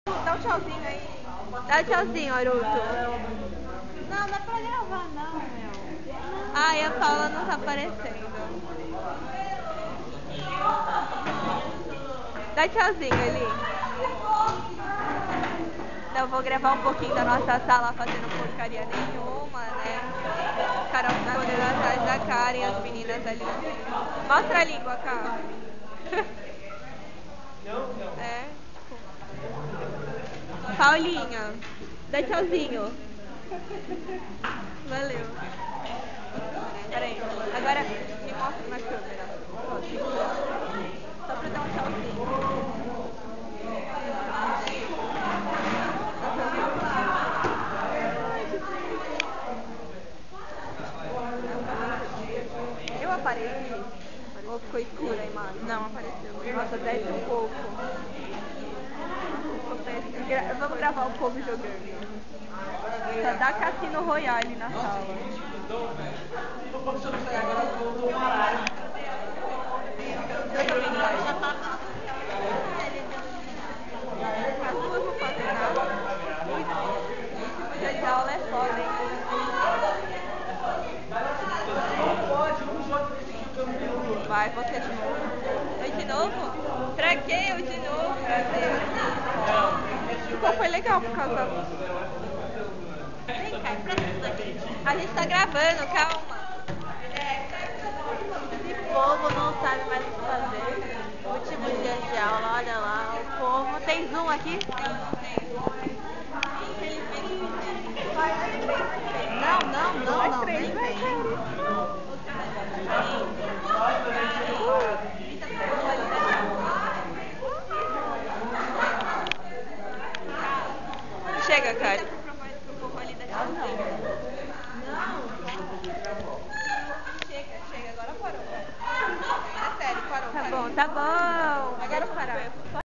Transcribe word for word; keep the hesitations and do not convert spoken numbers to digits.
Dá um tchauzinho aí. Dá tchauzinho, Aruto. Não, não é pra gravar não, meu. Ai, a Paula não tá aparecendo. Dá tchauzinho, Eli. Eu vou gravar um pouquinho da nossa sala fazendo porcaria nenhuma, né? Os caras correndo atrás da cara e as meninas ali. Mostra a língua, cara. É. Paulinha, dá tchauzinho. Valeu. Peraí, agora me mostra na câmera. Só pra dar um tchauzinho. Eu apareci? Ou ficou escura a imagem? Não, apareceu. Nossa, desce um pouco. Gra Vamos gravar o povo jogando. Só dá Cassino Royale na sala. As duas não fazem nada. Essa aula é foda, hein? Vai, você de novo. Eu de novo? Pra que eu de novo? Meu Deus. Só foi legal por causa disso. Vem cá, empresta isso daqui. A gente tá gravando, calma. Esse povo não sabe mais o que fazer. Último dia de aula, olha lá. O povo. Tem Zoom aqui? Não, não, não, não. Nem vem. Chega, cara. Chega, chega, agora parou. É sério, parou. Tá bom, tá bom. Agora parou.